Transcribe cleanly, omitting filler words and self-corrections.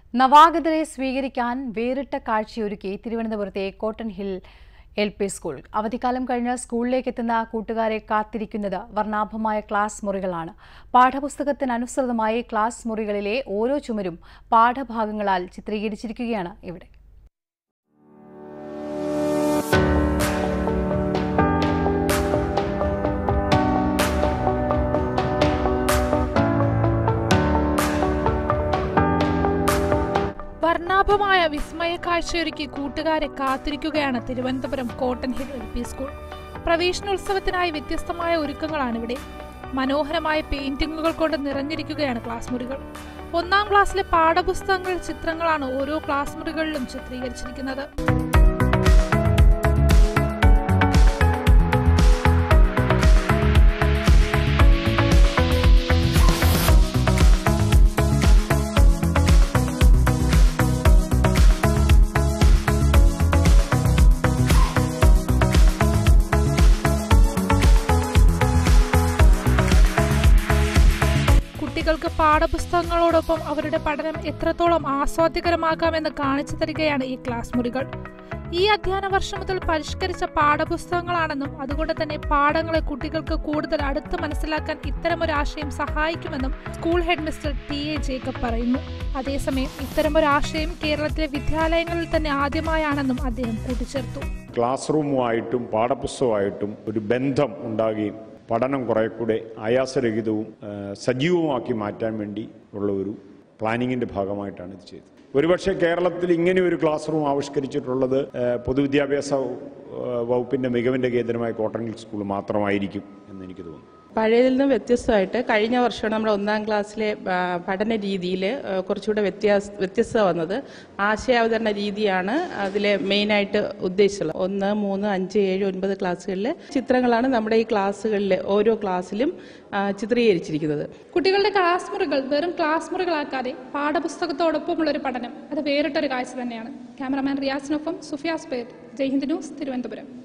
നവാഗതരെ സ്വീകരിക്കാൻ വേറിട്ട കാഴ്ചയൊരുക്കി തിരുവനന്തപുരത്തെ കോട്ടൺ ഹിൽ LP സ്കൂൾ. അവധിക്കാലം കഴിഞ്ഞ് സ്കൂളിലേക്ക് എത്തുന്ന കൂട്ടുകാരെ കാത്തിരിക്കുന്നത് വർണ്ണാഭമായ ക്ലാസ് മുറികളാണ്. പാഠപുസ്തകത്തിനനുസൃതമായി ക്ലാസ് മുറികളിലെ ഓരോ ചുമരും പാഠഭാഗങ്ങളാൽ ചിത്രീകരിച്ചിരിക്കുകയാണ് ഇവിടെ. വർണ്ണാഭമായ വിസ്മയ കാഴ്ചയൊരുക്കി കൂട്ടുകാരെ കാത്തിരിക്കുകയാണ് Thiruvananthapuram cotton hill LP school. പ്രവേശനോത്സവത്തിനായി വ്യത്യസ്തമായ ഒരുക്കങ്ങളാണിവിടെ. മനോഹരമായ പെയിന്റിങ്ങുകൾ കൊണ്ട് നിറഞ്ഞിരിക്കുകയാണ് ക്ലാസ് മുറികൾ. 1ാം ക്ലാസ്സിലെ പാഠപുസ്തകങ്ങൾ ചിത്രങ്ങളാണ് ഓരോ ക്ലാസ് മുറികളിലും ചിത്രീകരിച്ചിരിക്കുന്നത്. കുട്ടികൾക്ക് പാഠപുസ്തകങ്ങളോടൊപ്പം അവരുടെ പഠനം എത്രത്തോളം ആസ്വാദ്യകരമാക്കാമെന്ന് കാണിച്ചു തരികയാണ് ഈ ക്ലാസ് മുറികൾ. ഈ അധ്യയന വർഷം മുതൽ പരിഷ്കരിച്ച പാഠപുസ്തകങ്ങളാണെന്നും അതുകൊണ്ട് തന്നെ പാഠങ്ങളെ കുട്ടികൾക്ക് കൂടുതൽ അടുത്ത് മനസ്സിലാക്കാൻ ഇത്തരമൊരാശയം സഹായിക്കുമെന്നും school head mister TA Jacob പറയുന്നു. അതേസമയം ഇത്തരമൊരാശയം കേരളത്തിലെ വിദ്യാലയങ്ങളിൽ തന്നെ ആദ്യമായാണെന്നും അദ്ദേഹം കൂട്ടിച്ചേർത്തു. ക്ലാസ് റൂമുമായിട്ടും പാഠപുസ്തകമായിട്ടും ഒരു ബന്ധം ഉണ്ടാകുകയും പഠനം കുറേക്കൂടെ ആയാസരഹിതവും സജീവമാക്കി മാറ്റാൻ വേണ്ടി ഉള്ള ഒരു പ്ലാനിങ്ങിൻ്റെ ഭാഗമായിട്ടാണ് ഇത് ചെയ്തത്. ഒരുപക്ഷെ കേരളത്തിൽ ഇങ്ങനെ ഒരു ക്ലാസ് റൂം ആവിഷ്കരിച്ചിട്ടുള്ളത് പൊതുവിദ്യാഭ്യാസ വകുപ്പിൻ്റെ മികവിൻ്റെ കേന്ദ്രമായ കോട്ടൺ ഹിൽ സ്കൂൾ മാത്രമായിരിക്കും എന്ന് എനിക്ക് തോന്നുന്നു. പഴയതിൽ നിന്ന് വ്യത്യസ്തമായിട്ട് കഴിഞ്ഞ വർഷം നമ്മുടെ 1ാം ക്ലാസ്സിലെ പഠന രീതിയിൽ കുറച്ചുകൂടെ വ്യത്യസ്തത വന്നത് ആശയാവതരണ രീതിയാണ് അതിലെ മെയിനായിട്ട് ഉദ്ദേശിച്ചുള്ളത്. 1, 3, 5, 7, 9 ക്ലാസ്സുകളിലെ ചിത്രങ്ങളാണ് നമ്മുടെ ഈ ക്ലാസ്സുകളിൽ ഓരോ ക്ലാസ്സിലും ചിത്രീകരിച്ചിരിക്കുന്നത്. കുട്ടികളുടെ ക്ലാസ് മുറികൾ വെറും ക്ലാസ് മുറികളാക്കാതെ പാഠപുസ്തകത്തോടൊപ്പമുള്ളൊരു പഠനം അത് വേറിട്ടൊരു കാഴ്ച തന്നെയാണ്. ക്യാമറാമാൻ റിയാസിനൊപ്പം സുഫിയാസ് പേർ, ജയ്ഹിന്ദ് ന്യൂസ്, തിരുവനന്തപുരം.